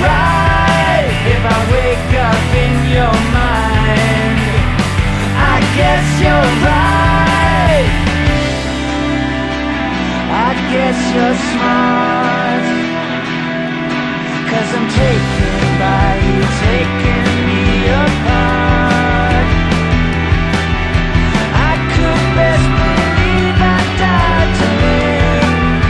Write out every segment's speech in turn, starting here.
right if I wake up in your mind. I guess you're right. I guess you're smart, 'cause I'm taken by you, taking me apart. I could best believe I died to live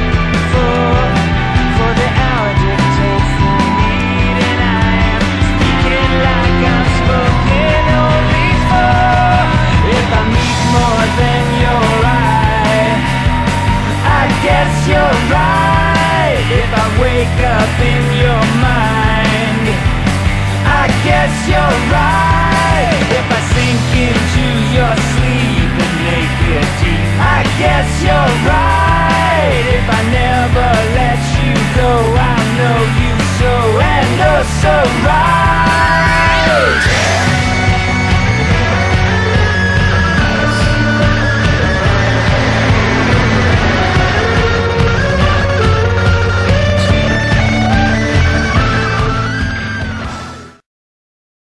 for the hour dictates the need, and I am speaking like I'm spoken only for. If I meet more than your eye, I guess you're right. If I wake up in your mind, I guess you're right. If I sink into your sleep and make it deep, I guess you're right. If I never let you go, I know you so and oh so right.